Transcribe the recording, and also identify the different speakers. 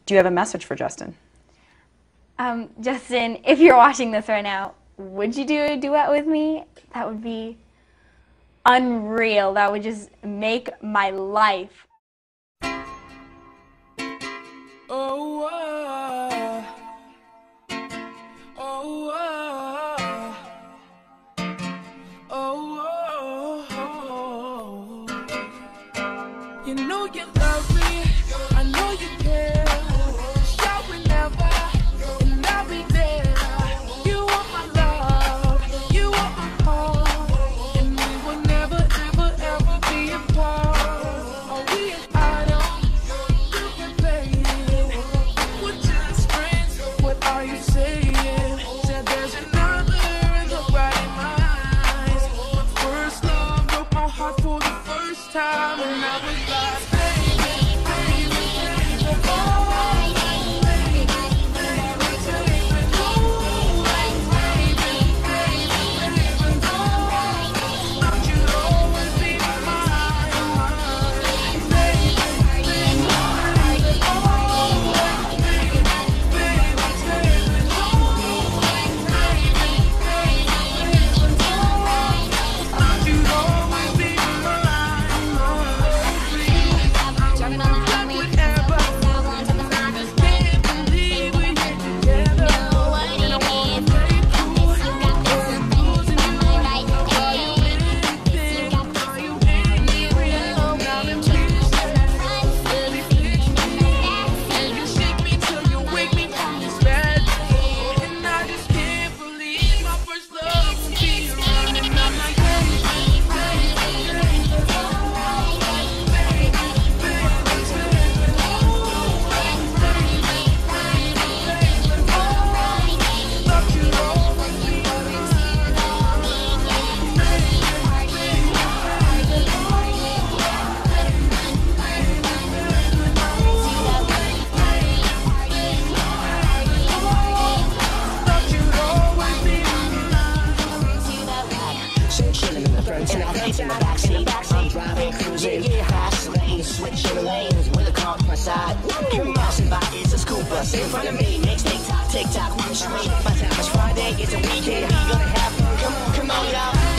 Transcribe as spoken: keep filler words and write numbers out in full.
Speaker 1: Do you have a message for Justin?
Speaker 2: Um, Justin, if you're watching this right now, would you do a duet with me? That would be unreal. That would just make my life.
Speaker 3: Oh, uh, oh, uh, oh, oh, you know you love me, I know you care. Shout whenever, and I'll be there. You want my love, you want my heart, and we will never, ever, ever be apart. Are we an idol? You can play it. We're just friends. What are you saying? Said there's another in the right in my eyes. My first love broke my heart for the first time, and I was like, baby, baby, baby, oh, baby, baby, baby, oh, baby, baby, baby, oh, thought you'd always be mine, baby, baby, oh, baby, baby, baby, oh, baby, baby, thought you'd always be mine.
Speaker 4: Driving on the highway,
Speaker 3: Whatever. Can't believe we get together.
Speaker 4: what it is. Yes, you got this something in my life. Hey, yes, you got this
Speaker 3: Are you
Speaker 4: real.
Speaker 3: now in pieces? Baby, fix me. And you shake me till you wake me from this bad dream. And I just can't believe my first love will be around. And I'm like, baby, baby, baby, baby, oh, baby, baby, baby, thought you'd always be thought you'd always be
Speaker 5: So chilling in the front and I'm in the backseat. I'm driving, cruising, fast lanes, switching lanes with a car to my side. Curiosity bike is a school bus in front of me. Next tick tock, tick tock, one straight. By the time it's Friday, it's a weekend. We gonna have fun. Come on, come on, y'all.